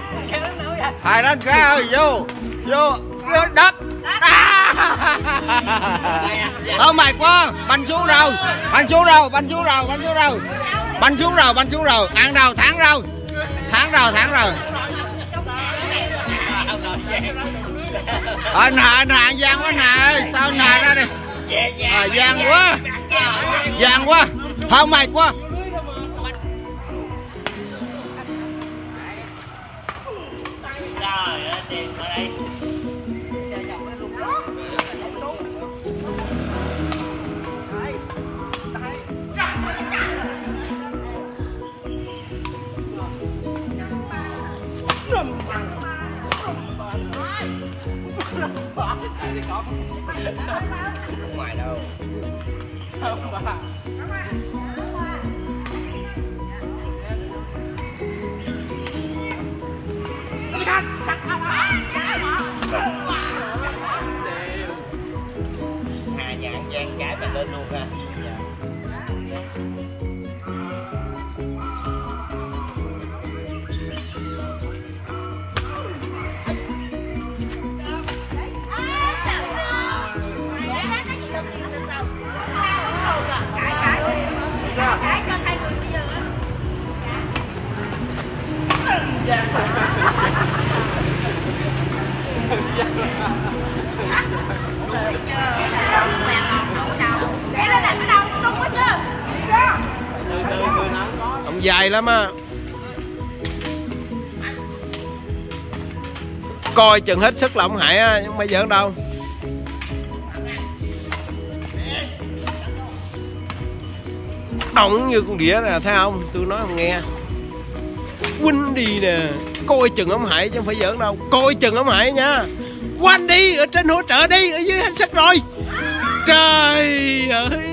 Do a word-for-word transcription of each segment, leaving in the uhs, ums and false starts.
Hai lên ra ơi, vô vô đất. Không mệt quá, banh xuống rồi, banh xuống rồi, banh xuống rồi, banh xuống rồi, banh xuống rồi, banh xuống rồi, ăn đâu, thắng rồi, thắng rồi, thắng rồi. Ờ nè nè gian quá nè, sao nè ra đi. À, gian quá, gian quá, không mệt quá. Không ngoài đâu. Không bà. Hà nhà ăn gian cái mà lên luôn ha. Ông dài lắm á. Coi chừng hết sức là ông Hải á, nhưng bây giờ đâu. Ổng như con đĩa nè, thấy không? Tôi nói không nghe. Quýnh đi nè, coi chừng ông Hải chứ không phải giỡn đâu. Coi chừng ông Hải nha. Quanh đi, ở trên hỗ trợ đi, ở dưới hết sức rồi. Trời ơi.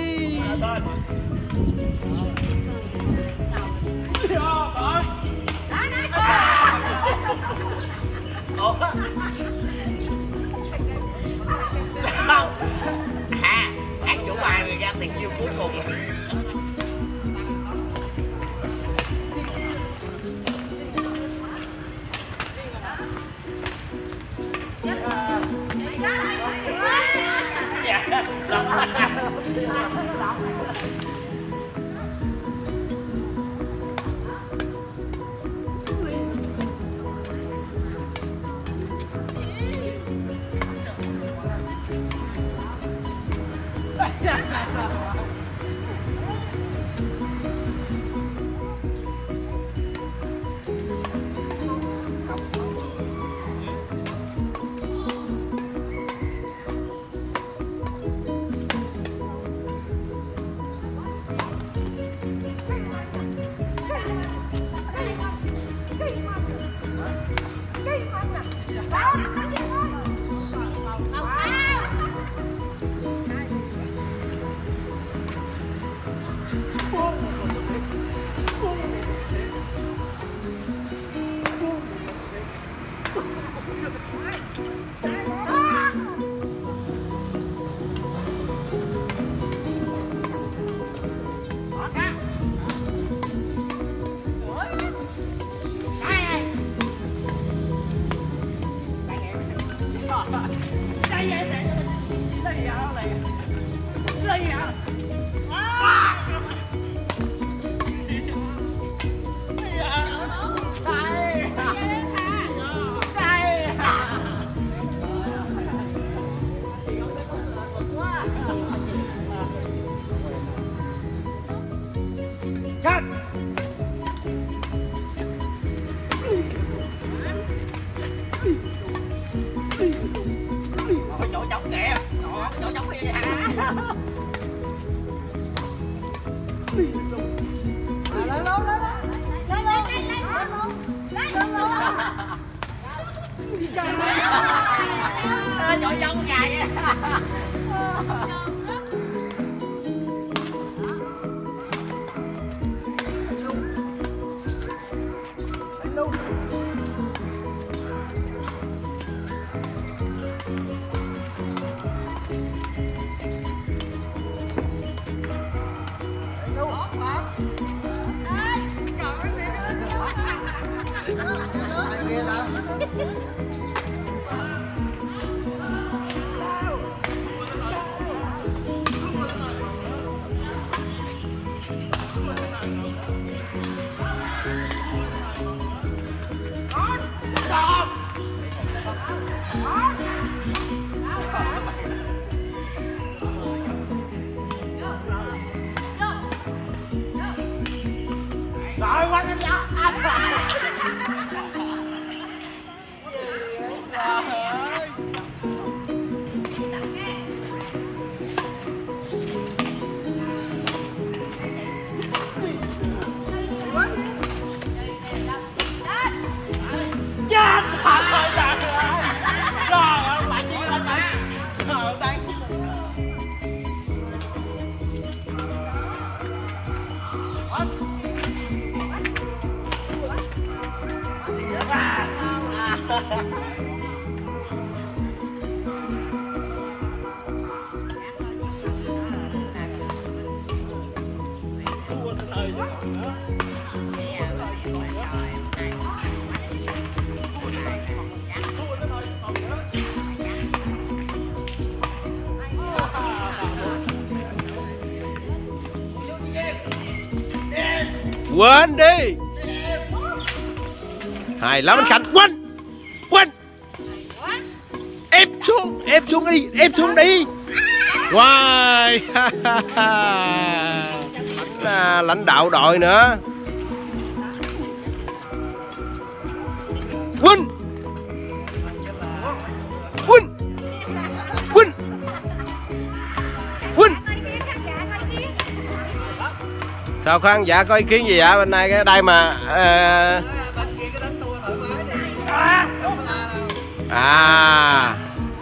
À, ăn chỗ bài rồi ra tiền chiêu cuối cùng. Chỗ trống dài Rồi quanh em nhá. Chết thật rồi trời ơi. Rồi bạn gì lên mà. Rồi đây. Quên đi. Hay lắm anh Khánh. Quên. Quên. Ép xuống, ép xuống đi, ép xuống đi. Wow. Là lãnh đạo đội nữa. Quên. Quên. Quên. Quên. Sao khán giả có ý kiến gì vậy? Bên này cái đây mà uh... à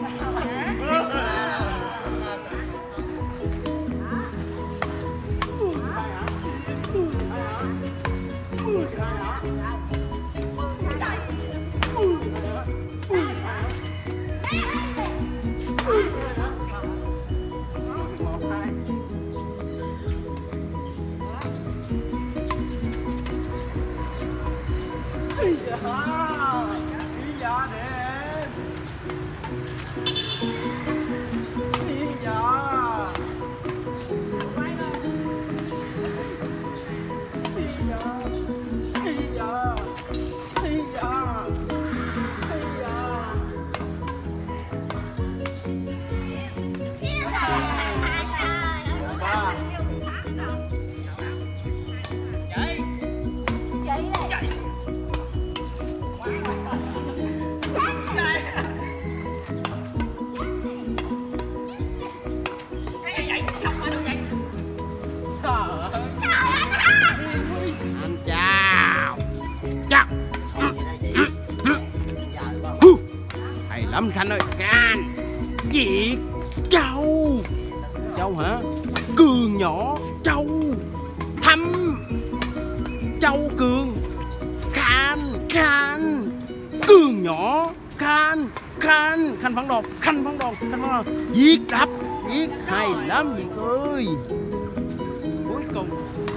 lắm Khanh ơi. Can Việt Châu. Châu hả? Cường nhỏ Châu. Thăm Châu Cường. Khanh Khanh Cường nhỏ Khanh Khanh Khanh phán đòn. Khanh phán đòn. Khanh phán đòn. Việt đập. Việt hay lắm Việt ơi. Cuối cùng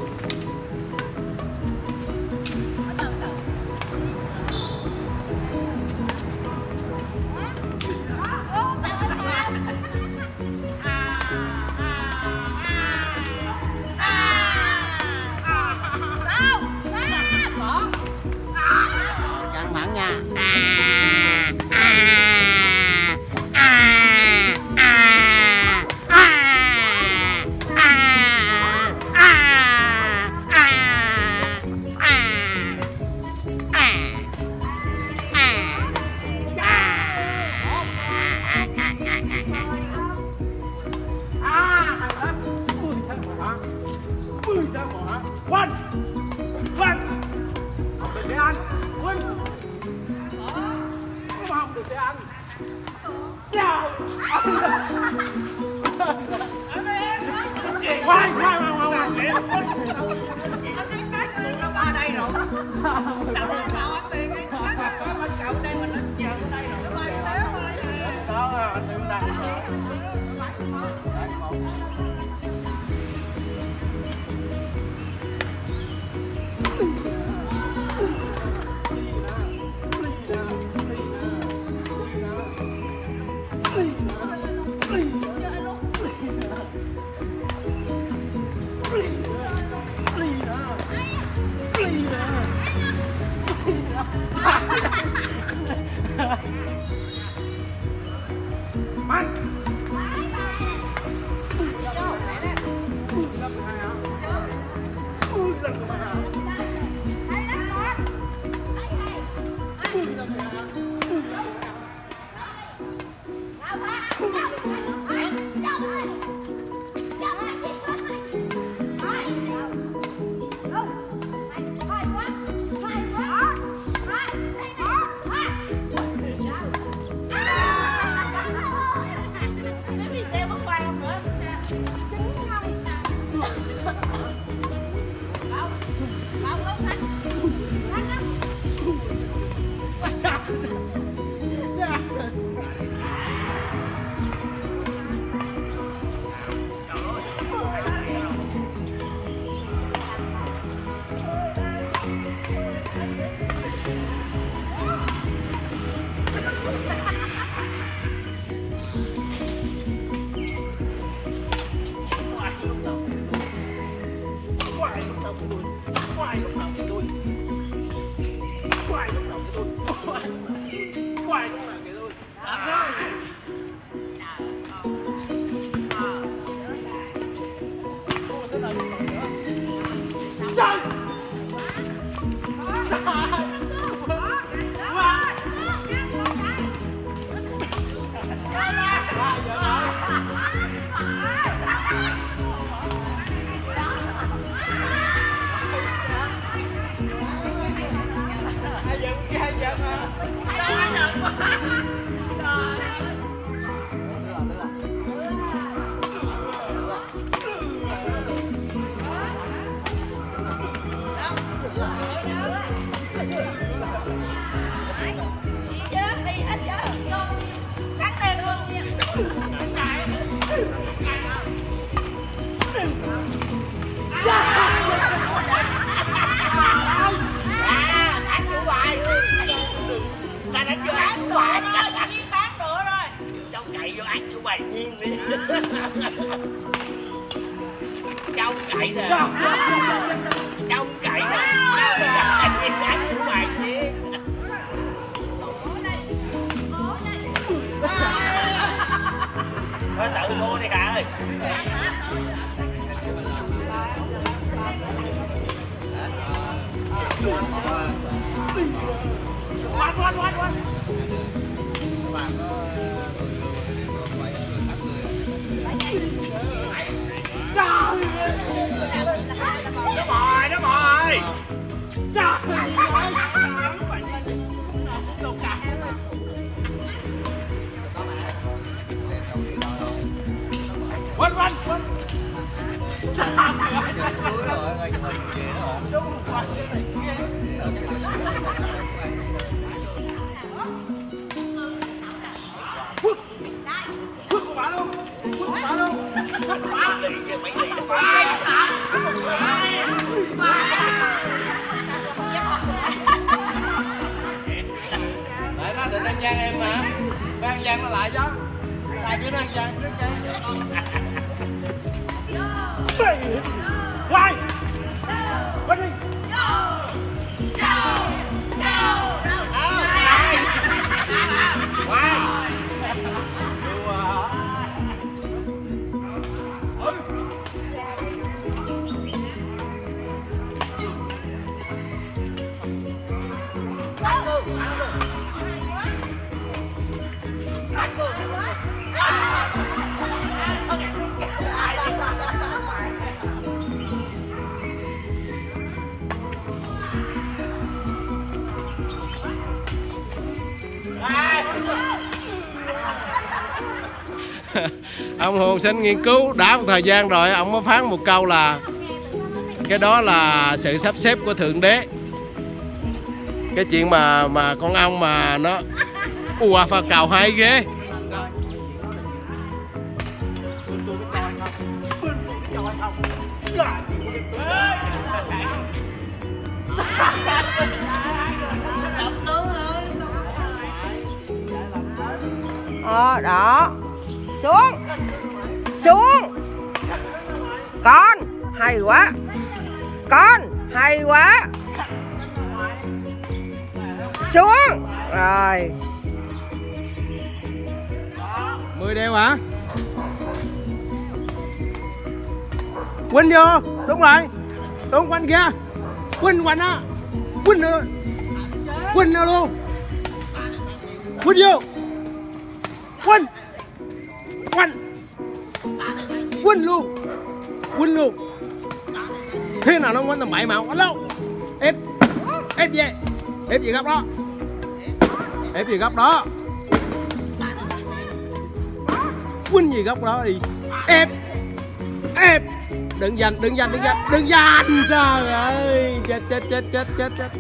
Quên Quên không được để ăn. Quên không được để ăn. Chào quay quay quay anh biết sát nó qua đây rồi. Đậu lên cậu ăn liền đi. Bên cậu đây mình lên chờ ở đây rồi. Nó bay xéo thôi nè. Đó anh đứng đây. Trong cậy nè, trong cậy nè, ăn của mày chứ. Thôi tự mua đi Hà ơi. Quanh quanh quanh quanh. Nó bò, nó bò ơi. Quanh quanh quanh. Đấy nó định ăn gian em mà, phải ăn gian nó lại chứ. Ai cứ nó ăn gian, cứ ăn gian. Quay, quay đi. Ông Hồn Sinh nghiên cứu đã một thời gian rồi, ông mới phán một câu là cái đó là sự sắp xếp của Thượng Đế. Cái chuyện mà mà con ong mà nó ùa pha cào hay ghê. Ờ đó, xuống xuống, con hay quá, con hay quá, xuống rồi. Mười đeo hả? Quỳnh vô, đúng rồi, đúng quanh kia, Quỳnh quanh á, Quỳnh nữa, Quỳnh nữa luôn, Quỳnh vô, Quỳnh, Quỳnh, Quỳnh luôn, Quỳnh luôn. Thế nào nó quanh tầm bậy màu, alo, ép, ép về, ép về góc đó, ép về góc đó. Quỳnh gì góc đó đi, ép, ép, đừng giành, đừng giành, đừng giành, đừng giành, trời ơi, chết chết chết chết chết chết.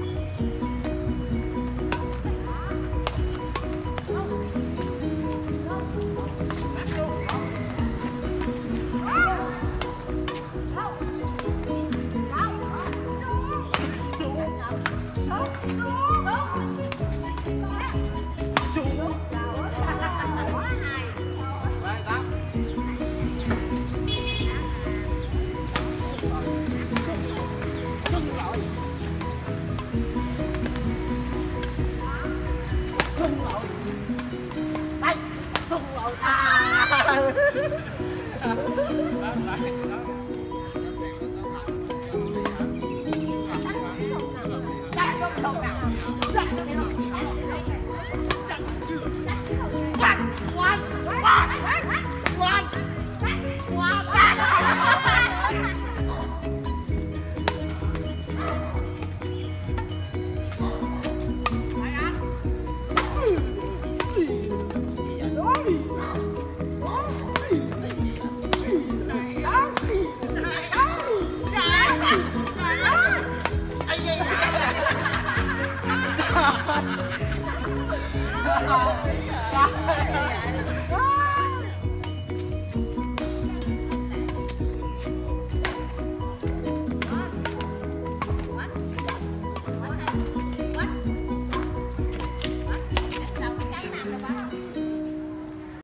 Rồi.